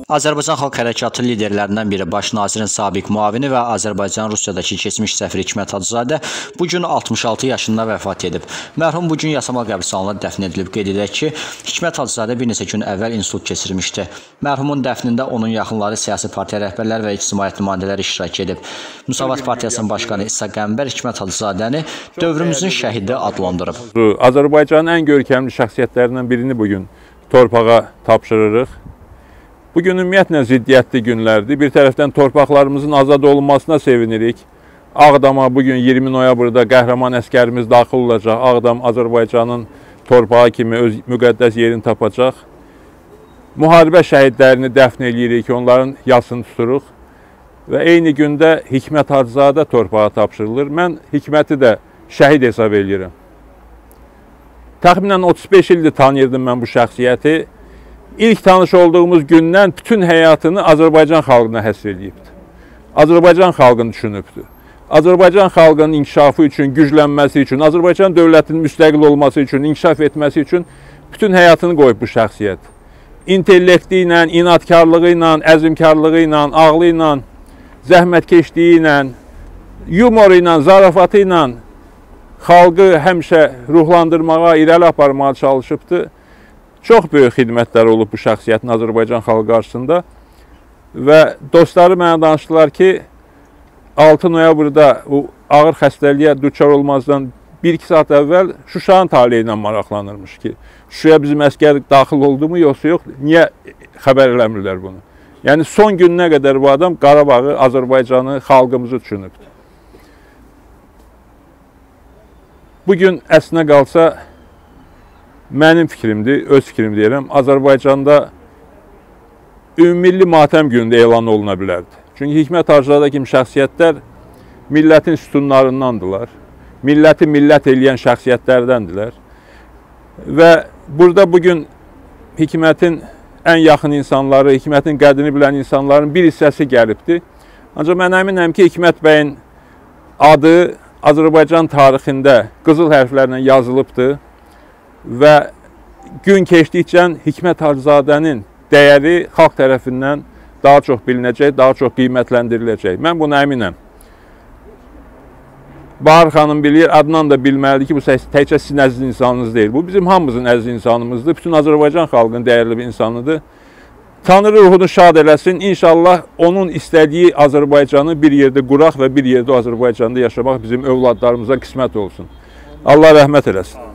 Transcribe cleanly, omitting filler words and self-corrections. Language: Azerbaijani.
Azərbaycan Xalq Hərəkatı liderlərindən biri Baş nazirin sabiq müavini və Azərbaycan Rusiyadakı keçmiş səfiri Hikmət Hacızadə bu gün 66 yaşında vəfat edib. Mərhum bu gün Yasamal qəbristanlığına dəfn edilib. Qeyd edək ki, Hikmət Hacızadə bir neçə gün əvvəl insult keçirmişdi. Mərhumun dəfnində onun yaxınları, siyasi partiya rəhbərləri və ictimaiyyət nümayəndələri iştirak edib. Müsavat Partiyasının başqanı İsa Qəmbər Hikmət Hacızadəni dövrümüzün şəhidi adlandırıb. Azərbaycanın ən görkəmli şəxsiyyətlərindən birini bugün torpağa tapşırırıq. Bugün ümumiyyətlə ziddiyyətli günlərdir. Bir tərəfdən torpaqlarımızın azad olunmasına sevinirik. Ağdama bugün 20 noyabrda qəhrəman əskərimiz daxil olacaq. Ağdam Azərbaycanın torpağı kimi öz müqəddəs yerini tapacaq. Müharibə şəhidlərini dəfn edirik, onların yasını tuturuq. Və eyni gündə Hikmət Hacızadə torpağa tapşırılır. Mən Hikməti də şəhid hesab edirəm. Təxminən 35 ildir tanıyırdım mən bu şəxsiyyəti. İlk tanış olduğumuz gündən bütün həyatını Azərbaycan xalqına həsr edibdir. Azərbaycan xalqını düşünübdür. Azərbaycan xalqının inkişafı üçün, güclənməsi üçün, Azərbaycan dövlətinin müstəqil olması üçün, inkişaf etməsi üçün bütün həyatını qoyub bu şəxsiyyət. İntellekti ilə, inadkarlığı ilə, əzmkarlığı ilə, ağlı ilə, zəhmətkeşliyi ilə, yumoru ilə, zarafatı ilə xalqı həmişə ruhlandırmağa, irəli aparmağa çalışıbdır. Çox böyük xidmətlər olub bu şəxsiyyətin Azərbaycan xalqı qarşısında və dostları mənə danışdılar ki, 6 noyabrda o ağır xəstəliyə düçar olmazdan 1-2 saat əvvəl Şuşanın taleyi ilə maraqlanırmış ki, Şuşaya bizim əskər daxil oldu mu, yoxsa yox, niyə xəbər eləmirlər bunu? Yəni, son gününə qədər bu adam Qarabağı, Azərbaycanı, xalqımızı düşünübdür. Bugün əslinə qalsa, mənim fikrimdir, öz fikrim deyirəm, Azərbaycanda ümummilli matəm günündə elan oluna bilərdi. Çünki Hikmət Hacızadə kimi şəxsiyyətlər millətin sütunlarındandılar, milləti millət eləyən şəxsiyyətlərdəndirlər. Və burada bugün Hikmətin ən yaxın insanları, Hikmətin qədrini bilən insanların bir hissəsi gəlibdir. Ancaq mən əminəm ki, Hikmət bəyin adı Azərbaycan tarixində qızıl hərflərlə yazılıbdır. Və gün keçdikcə Hikmət Hacızadənin dəyəri xalq tərəfindən daha çox bilinəcək, daha çox qiymətləndiriləcək. Mən buna əminəm. Bahar xanım bilir, Adnan da bilməlidir ki, bu təkcə sizin əziz insanınız deyil. Bu bizim hamımızın əziz insanımızdır. Bütün Azərbaycan xalqının dəyərli bir insanıdır. Tanrı ruhunu şad eləsin. İnşallah onun istədiyi Azərbaycanı bir yerdə quraq və bir yerdə Azərbaycanda yaşamaq bizim övladlarımıza qismət olsun. Allah rəhmət eləsin.